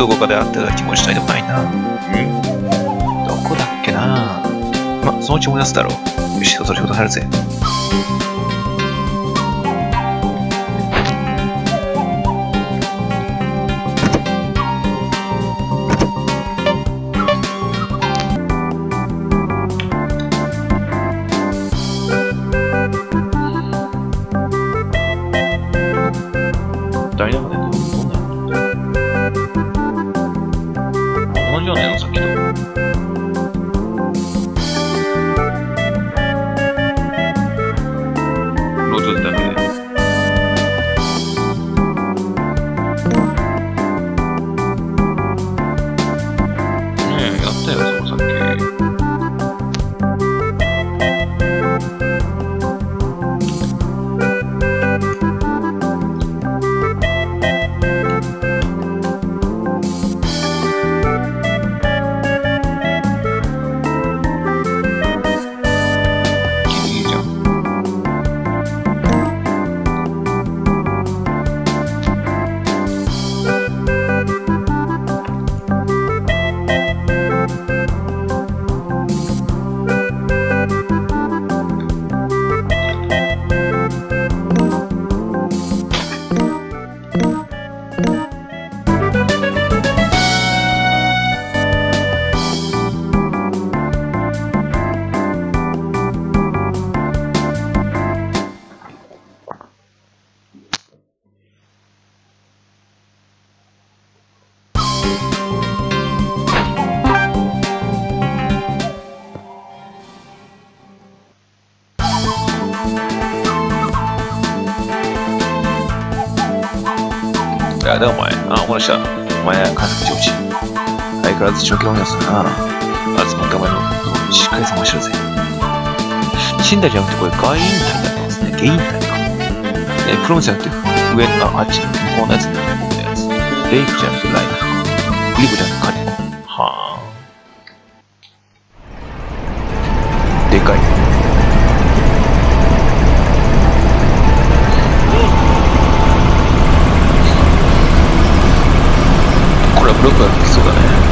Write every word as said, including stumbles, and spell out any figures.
どこかで会ったような気もしないでもないな。うん？どこだっけな。ま、そのうち思い出すだろう。よし、そろそろ仕事入るぜ。ダイナマでどんなのだよ。同じじゃないの、さっきと。ローズだけで。ねえ、やったよ、そこさっき。やだお前。あ、思い出した。お前は関西上司。相変わらず長期論やすな。集まったお前のことをしっかり探してるぜ。死んだじゃなくてこれ外因体だったんですね。ゲイン体か。え、プロムじゃなくて上のあっちの向こうのやつね。僕のやつ。レイクじゃなくてライナーか。グリコじゃなくてカネコ。はぁ。でかい。これはブロックが効きそうだね。